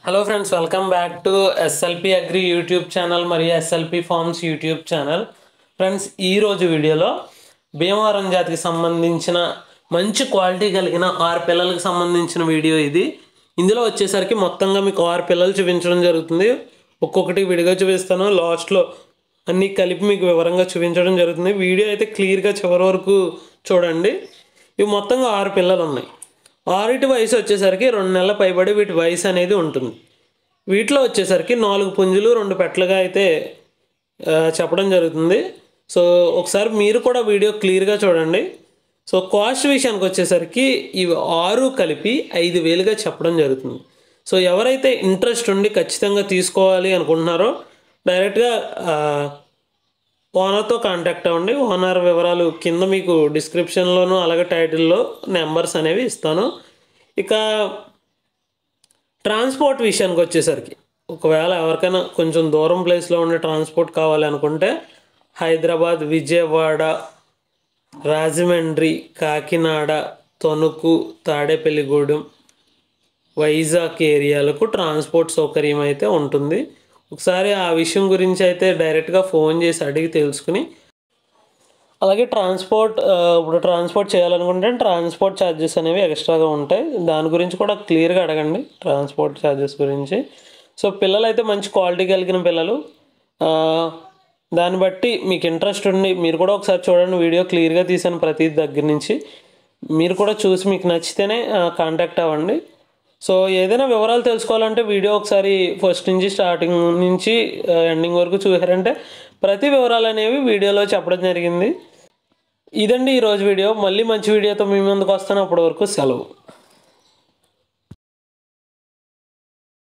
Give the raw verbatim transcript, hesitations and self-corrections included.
Hello friends, welcome back to SLP agri YouTube channel మరియు SLP farms YouTube channel. Friends, ఈరోజు వీడియోలో భీమవరం జాతికి సంబంధించిన మంచి క్వాలిటీ కలిగిన ఆరు పిల్లలకు సంబంధించిన వీడియో ఇది. ఇందులో వచ్చేసరికి మొత్తంగా మీకు ఆరు పిల్లలు చూపించడం జరుగుతుంది. ఒక్కొక్కటి విడిగా చూపిస్తాను, లాస్ట్లో అన్నీ కలిపి మీకు వివరంగా చూపించడం జరుగుతుంది. వీడియో అయితే క్లియర్గా చివరి వరకు చూడండి. ఇవి మొత్తంగా ఆరు పిల్లలు ఉన్నాయి. ఆరిటి వయసు వచ్చేసరికి రెండు నెలల పైబడి వీటి వయసు అనేది ఉంటుంది. వీటిలో వచ్చేసరికి నాలుగు పుంజులు రెండు పెట్టలుగా అయితే చెప్పడం జరుగుతుంది. సో ఒకసారి మీరు కూడా వీడియో క్లియర్గా చూడండి. సో కాస్ట్ విషయానికి వచ్చేసరికి ఇవి ఆరు కలిపి ఐదు వేలుగా చెప్పడం జరుగుతుంది. సో ఎవరైతే ఇంట్రెస్ట్ ఉండి ఖచ్చితంగా తీసుకోవాలి అనుకుంటున్నారో డైరెక్ట్గా ఓనర్తో కాంటాక్ట్ అవ్వండి. ఓనర్ వివరాలు కింద మీకు డిస్క్రిప్షన్లోను అలాగే టైటిల్లో నెంబర్స్ అనేవి ఇస్తాను. ఇక ట్రాన్స్పోర్ట్ విషయానికి వచ్చేసరికి ఒకవేళ ఎవరికైనా కొంచెం దూరం ప్లేస్లో ఉండే ట్రాన్స్పోర్ట్ కావాలి అనుకుంటే హైదరాబాద్, విజయవాడ, రాజమండ్రి, కాకినాడ, తణుకు, తాడేపల్లిగూడెం, వైజాగ్ ఏరియాలకు ట్రాన్స్పోర్ట్ సౌకర్యం అయితే ఉంటుంది. ఒకసారి ఆ విషయం గురించి అయితే డైరెక్ట్గా ఫోన్ చేసి అడిగి తెలుసుకుని, అలాగే ట్రాన్స్పోర్ట్ ఇప్పుడు ట్రాన్స్పోర్ట్ చేయాలనుకుంటే ట్రాన్స్పోర్ట్ ఛార్జెస్ అనేవి ఎక్స్ట్రాగా ఉంటాయి. దాని గురించి కూడా క్లియర్గా అడగండి, ట్రాన్స్పోర్ట్ ఛార్జెస్ గురించి. సో పిల్లలు అయితే మంచి క్వాలిటీ కలిగిన పిల్లలు. దాన్ని బట్టి మీకు ఇంట్రెస్ట్ ఉండి మీరు కూడా ఒకసారి చూడండి. వీడియో క్లియర్గా తీసాను ప్రతి దగ్గర నుంచి. మీరు కూడా చూసి మీకు నచ్చితేనే కాంటాక్ట్ అవ్వండి. సో ఏదైనా వివరాలు తెలుసుకోవాలంటే వీడియో ఒకసారి ఫస్ట్ నుంచి స్టార్టింగ్ నుంచి ఎండింగ్ వరకు చూసారంటే ప్రతి వివరాలు అనేవి వీడియోలో చెప్పడం జరిగింది. ఇదండి ఈరోజు వీడియో. మళ్ళీ మంచి వీడియోతో మీ ముందుకు వస్తాను. అప్పటి వరకు సెలవు.